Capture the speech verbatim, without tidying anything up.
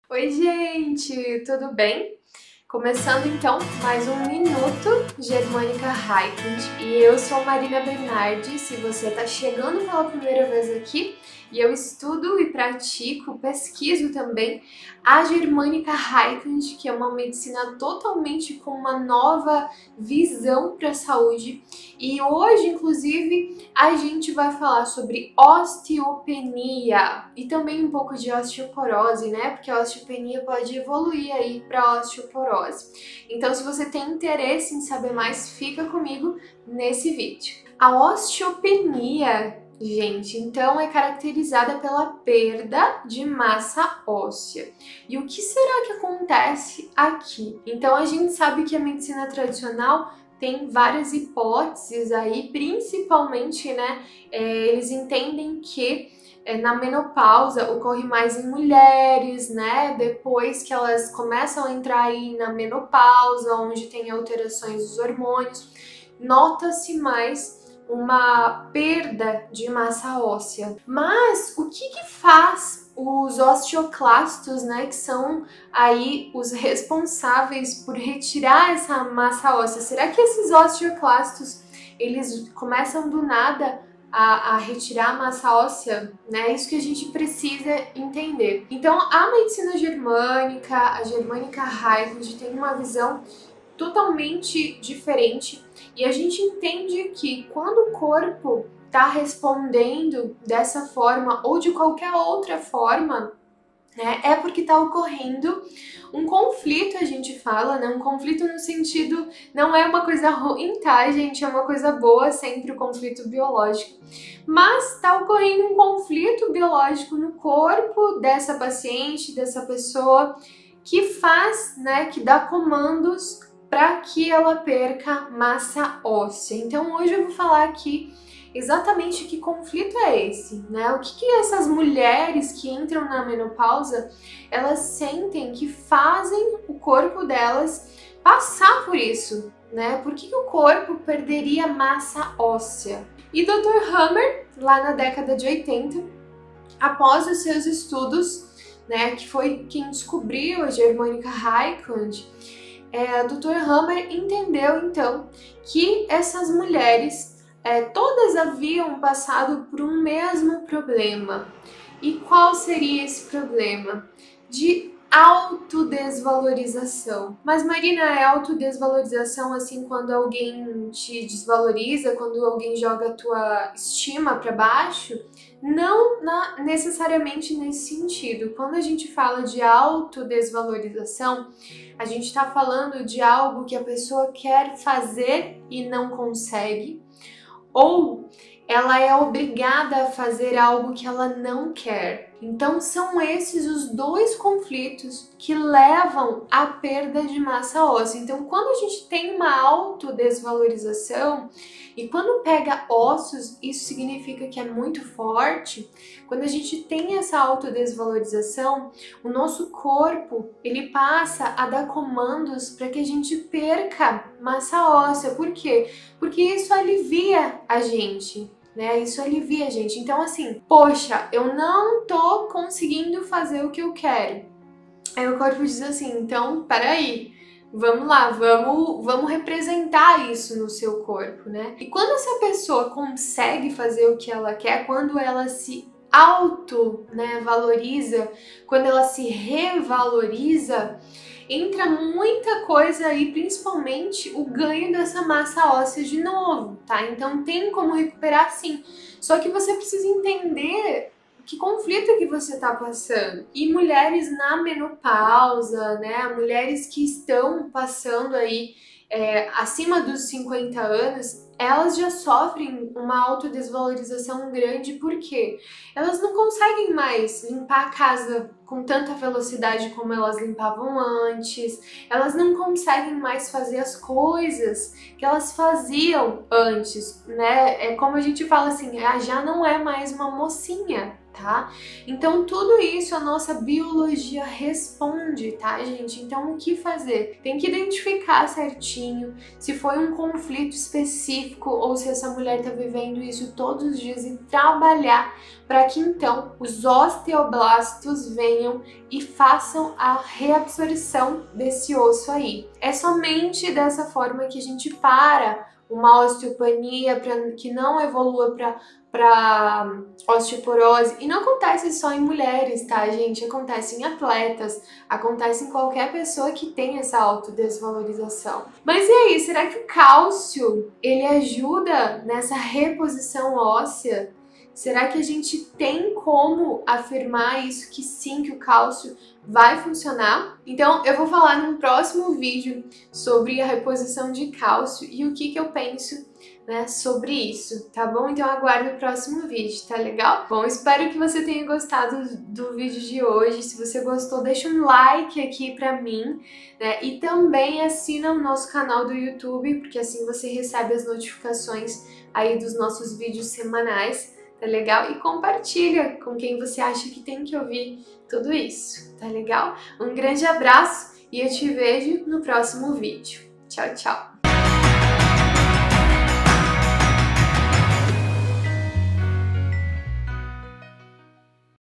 Oi, gente, tudo bem? Começando então mais um Minuto Germânica Raikkonen e eu sou Marina Bernardi. Se você está chegando pela primeira vez aqui, e eu estudo e pratico, pesquiso também a Germânica Raikkonen, que é uma medicina totalmente com uma nova visão para a saúde. E hoje, inclusive, a gente vai falar sobre osteopenia e também um pouco de osteoporose, né? Porque a osteopenia pode evoluir aí para osteoporose. Então, se você tem interesse em saber mais, fica comigo nesse vídeo. A osteopenia, gente, então é caracterizada pela perda de massa óssea. E o que será que acontece aqui? Então, a gente sabe que a medicina tradicional tem várias hipóteses aí, principalmente, né, é, eles entendem que é, na menopausa ocorre mais em mulheres, né, depois que elas começam a entrar aí na menopausa, onde tem alterações dos hormônios, nota-se mais uma perda de massa óssea. Mas o que que faz os osteoclastos, né, que são aí os responsáveis por retirar essa massa óssea? Será que esses osteoclastos, eles começam do nada a, a retirar a massa óssea? Né? É isso que a gente precisa entender. Então, a medicina germânica, a Germânica Raikkonen, tem uma visão totalmente diferente e a gente entende que quando o corpo está respondendo dessa forma ou de qualquer outra forma, né, é porque está ocorrendo um conflito, a gente fala, né, um conflito no sentido, não é uma coisa ruim, tá, gente, é uma coisa boa sempre o conflito biológico, mas está ocorrendo um conflito biológico no corpo dessa paciente, dessa pessoa, que faz, né, que dá comandos para que ela perca massa óssea. Então hoje eu vou falar aqui exatamente que conflito é esse, né? O que, que essas mulheres que entram na menopausa, elas sentem que fazem o corpo delas passar por isso, né? Por que, que o corpo perderia massa óssea? E doutor Hammer, lá na década de oitenta, após os seus estudos, né, que foi quem descobriu a Germânica Raikkonen, É, o doutor Hammer entendeu então que essas mulheres é, todas haviam passado por um mesmo problema. E qual seria esse problema? De autodesvalorização. Mas Marina, é autodesvalorização assim quando alguém te desvaloriza, quando alguém joga a tua estima para baixo? Não na, necessariamente nesse sentido. Quando a gente fala de autodesvalorização, a gente está falando de algo que a pessoa quer fazer e não consegue, ou ela é obrigada a fazer algo que ela não quer. Então são esses os dois conflitos que levam à perda de massa óssea. Então quando a gente tem uma autodesvalorização e quando pega ossos, isso significa que é muito forte. Quando a gente tem essa autodesvalorização, o nosso corpo, ele passa a dar comandos para que a gente perca massa óssea. Por quê? Porque isso alivia a gente. Né? Isso alivia a gente. Então, assim, poxa, eu não tô conseguindo fazer o que eu quero. Aí o corpo diz assim, então, peraí, vamos lá, vamos, vamos representar isso no seu corpo, né? E quando essa pessoa consegue fazer o que ela quer, quando ela se auto, né, valoriza, quando ela se revaloriza, entra muita coisa aí, principalmente o ganho dessa massa óssea de novo, tá? Então tem como recuperar sim, só que você precisa entender que conflito que você tá passando. E mulheres na menopausa, né, mulheres que estão passando aí é, acima dos cinquenta anos, elas já sofrem uma autodesvalorização grande porque elas não conseguem mais limpar a casa com tanta velocidade como elas limpavam antes, elas não conseguem mais fazer as coisas que elas faziam antes, né? É como a gente fala assim, ela já não é mais uma mocinha, tá? Então tudo isso a nossa biologia responde, tá, gente? Então o que fazer? Tem que identificar certinho se foi um conflito específico ou se essa mulher tá vivendo isso todos os dias e trabalhar para que então os osteoblastos venham e façam a reabsorção desse osso aí. É somente dessa forma que a gente para uma osteopenia para que não evolua para para osteoporose. E não acontece só em mulheres, tá, gente? Acontece em atletas, acontece em qualquer pessoa que tem essa autodesvalorização. Mas e aí, será que o cálcio, ele ajuda nessa reposição óssea? Será que a gente tem como afirmar isso, que sim, que o cálcio vai funcionar? Então eu vou falar num próximo vídeo sobre a reposição de cálcio e o que, que eu penso, né, sobre isso, tá bom? Então aguarde o próximo vídeo, tá legal? Bom, espero que você tenha gostado do vídeo de hoje. Se você gostou, deixa um like aqui pra mim, né? E também assina o nosso canal do YouTube, porque assim você recebe as notificações aí dos nossos vídeos semanais, tá legal? E compartilha com quem você acha que tem que ouvir tudo isso, tá legal? Um grande abraço e eu te vejo no próximo vídeo. Tchau, tchau!